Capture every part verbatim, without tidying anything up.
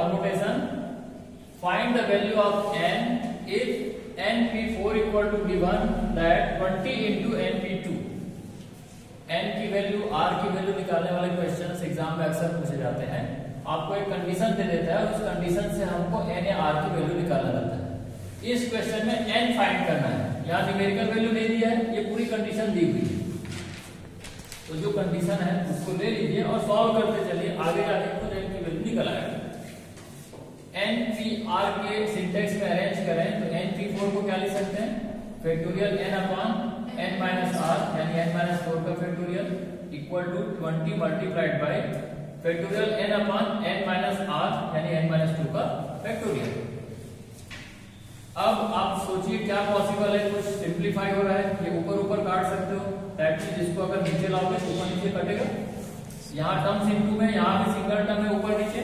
Permutation, find the value of n if n p four equal to given that twenty into n p two। n की value, r की value निकालने वाले questions exam में अक्सर पूछे जाते हैं। आपको एक कंडीशन दे देता है, उस कंडीशन से हमको n या r की वैल्यू निकालना रहता है। इस क्वेश्चन में n फाइंड करना है। यहाँ न्यूमेरिकल वैल्यू दे दी है, ये पूरी कंडीशन दी हुई है, तो जो कंडीशन है उसको ले लीजिए और सॉल्व करते चलिए, आगे जाके खुद n की वैल्यू निकल आएगा। n p r के सिंटेक्स में अरेंज करें तो n p four को क्या लिख सकते हैं, factorial n upon n minus r यानी n माइनस फोर का factorial equal to twenty multiplied by factorial n upon n minus r यानी n माइनस टू का फैक्टोरियल। अब आप सोचिए क्या पॉसिबल है, कुछ सिंप्लीफाई हो रहा है, ये ऊपर ऊपर काट सकते हो, दैट मींस इसको अगर नीचे लाओगे तो ऊपर नीचे कटेगा। यहाँ टर्म्स इनटू में, यहाँ भी सिंगल टर्म है ऊपर नीचे।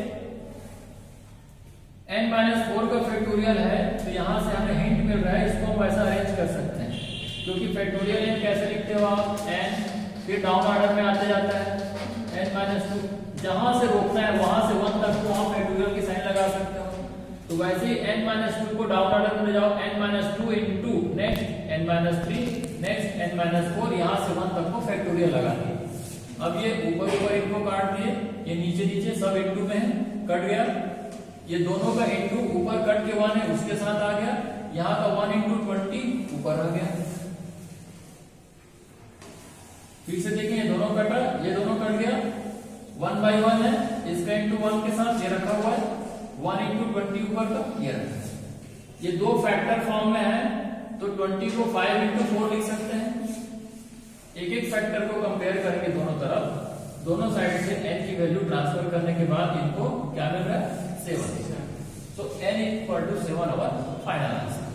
n माइनस फोर का फैक्टोरियल है तो यहाँ से हमें हिंट मिल रहा है, इसको हम ऐसा अरेंज कर सकते हैं, क्योंकि फैक्टोरियल n कैसे लिखते हो आप, n फिर डाउन ऑर्डर में आते जाता है n माइनस टू, जहां से रोकना है वहां से वन तक को वहां फैक्टोरियल की साइन लगा सकते हो। तो वैसे ही n माइनस टू को डाउन ऑर्डर में ले जाओ, n minus two into next n minus three next n minus four, यहाँ से वन तक को फैक्टोरियल लगा दिए। अब ये ऊपर ऊपर इनको काट दिए, ये नीचे नीचे सब इंटू में है, कट गया। ये दोनों का इंटू ऊपर कट के वन है उसके साथ आ गया, यहाँ का वन इंटू ट्वेंटी ऊपर आ गया। फिर से देखिए, ये दोनों कटा, ये दोनों कट गया, वन बाई वन है, इसका इंटू वन के साथ ये रखा हुआ है, वन इंटू ट्वेंटी ऊपर का ये रखा है। ये दो फैक्टर फॉर्म में है तो ट्वेंटी को फाइव इंटू फोर लिख सकते हैं। एक एक फैक्टर को कंपेयर करके दोनों तरफ, दोनों साइड से n की वैल्यू ट्रांसफर करने के बाद इनको क्या मिल रहा है, seven. So n equal to seven our final answer.